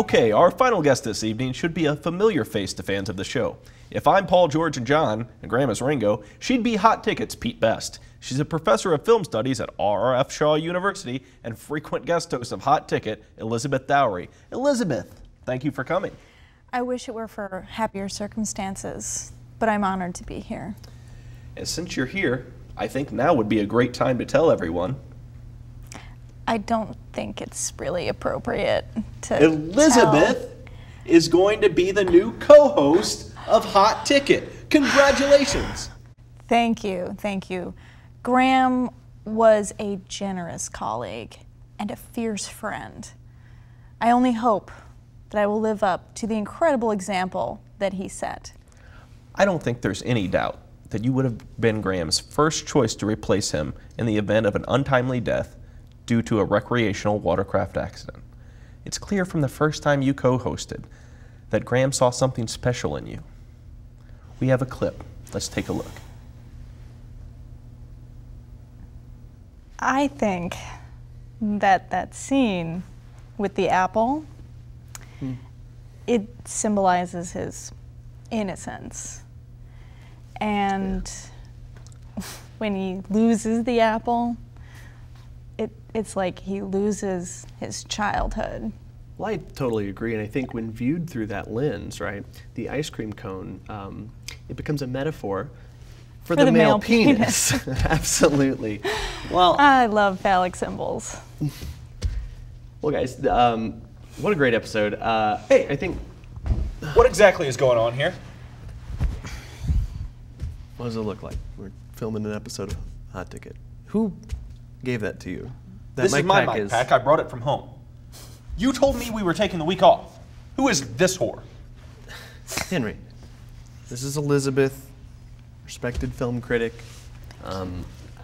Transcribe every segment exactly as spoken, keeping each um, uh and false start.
Okay, our final guest this evening should be a familiar face to fans of the show. If I'm Paul, George, and John, and Graham is Ringo, she'd be Hot Ticket's Pete Best. She's a professor of film studies at R F Shaw University and frequent guest host of Hot Ticket, Elizabeth Dowry. Elizabeth, thank you for coming. I wish it were for happier circumstances, but I'm honored to be here. And since you're here, I think now would be a great time to tell everyone. I don't think it's really appropriate to Elizabeth tell. is going to be the new co-host of Hot Ticket. Congratulations. Thank you, thank you. Graham was a generous colleague and a fierce friend. I only hope that I will live up to the incredible example that he set. I don't think there's any doubt that you would have been Graham's first choice to replace him in the event of an untimely death due to a recreational watercraft accident. It's clear from the first time you co-hosted that Graham saw something special in you. We have a clip. Let's take a look. I think that that scene with the apple, hmm. it symbolizes his innocence. And yeah. when he loses the apple, it, it's like he loses his childhood. Well, I totally agree, and I think when viewed through that lens, right, the ice cream cone, um, it becomes a metaphor for, for the, the male, male penis. penis. Absolutely. Well, I love phallic symbols. Well, guys, um, what a great episode. Uh, hey, I think. What exactly is going on here? What does it look like? We're filming an episode of Hot Ticket. Who gave that to you? That this mic is my pack mic is... pack. I brought it from home. You told me we were taking the week off. Who is this whore? Henry. This is Elizabeth, respected film critic. Um,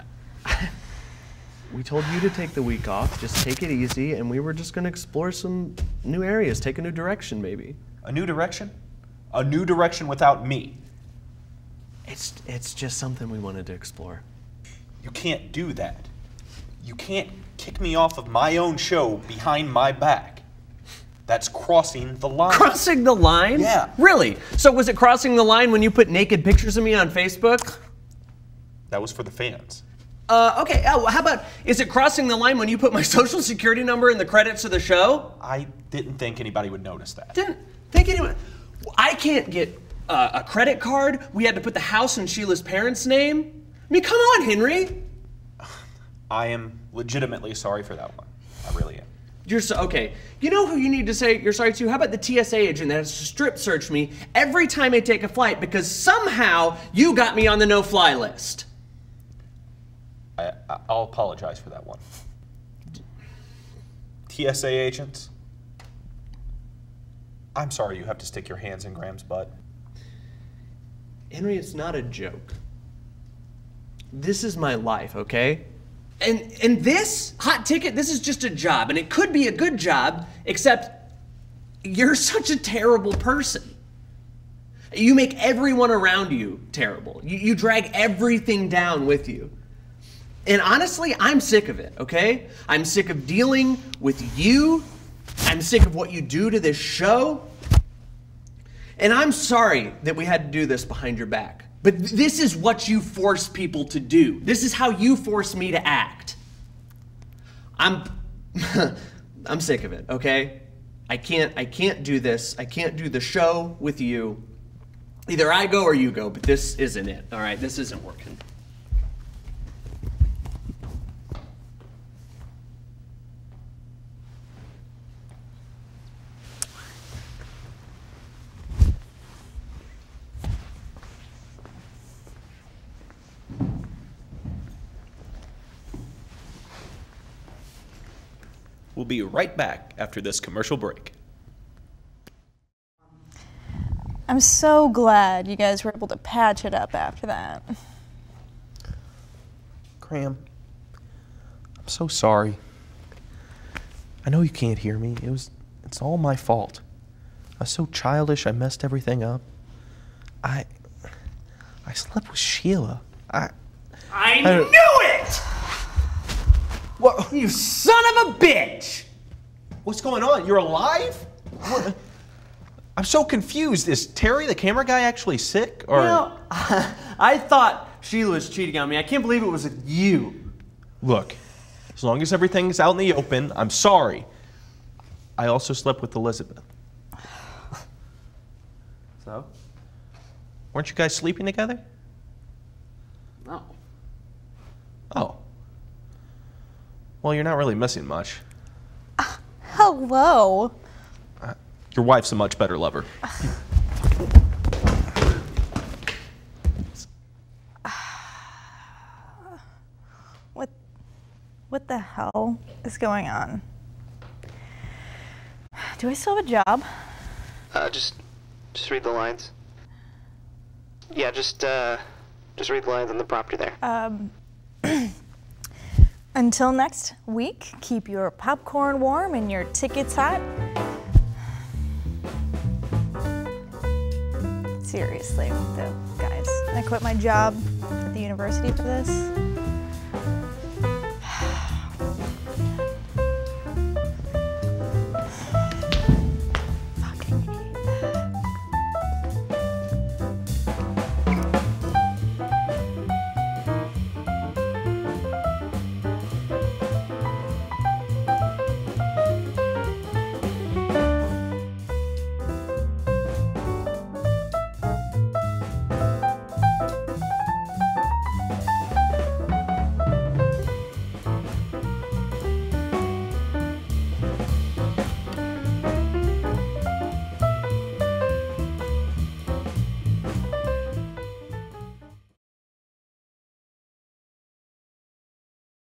we told you to take the week off, just take it easy, and we were just going to explore some new areas, take a new direction maybe. A new direction? A new direction without me? It's, it's just something we wanted to explore. You can't do that. You can't kick me off of my own show behind my back. That's crossing the line. Crossing the line? Yeah. Really? So was it crossing the line when you put naked pictures of me on Facebook? That was for the fans. Uh, okay, oh, how about, is it crossing the line when you put my social security number in the credits of the show? I didn't think anybody would notice that. Didn't think anyone. I can't get uh, a credit card. We had to put the house in Sheila's parents' name. I mean, come on, Henry. I am legitimately sorry for that one. I really am. You're so, okay. You know who you need to say you're sorry to? How about the T S A agent that has to strip search me every time I take a flight because somehow you got me on the no-fly list? I, I'll apologize for that one. T S A agents, I'm sorry you have to stick your hands in Graham's butt. Henry, it's not a joke. This is my life, okay? And and this Hot Ticket, this is just a job, and it could be a good job, except you're such a terrible person. You make everyone around you terrible. You, you drag everything down with you. And honestly, I'm sick of it, okay? I'm sick of dealing with you. I'm sick of what you do to this show. And I'm sorry that we had to do this behind your back. But this is what you force people to do. This is how you force me to act. I'm I'm sick of it, okay? I can't I can't do this. I can't do the show with you. Either I go or you go, but this isn't it. All right, this isn't working. We'll be right back after this commercial break. I'm so glad you guys were able to patch it up after that. Graham, I'm so sorry. I know you can't hear me. It was, it's all my fault. I was so childish, I messed everything up. I, I slept with Sheila. I, I, I knew it! What, you son of a bitch! What's going on? You're alive? What? I'm so confused. Is Terry, the camera guy, actually sick? Or You know, I thought Sheila was cheating on me. I can't believe it was you. look, as long as everything's out in the open, I'm sorry. I also slept with Elizabeth. So? Weren't you guys sleeping together? No. Oh. Well, you're not really missing much. Hello. Your wife's a much better lover. What, what the hell is going on? Do I still have a job? Uh, just, just read the lines. Yeah, just, uh, just read the lines on the property there. Um, until next week, keep your popcorn warm and your tickets hot. Seriously, though, guys, I quit my job at the university for this.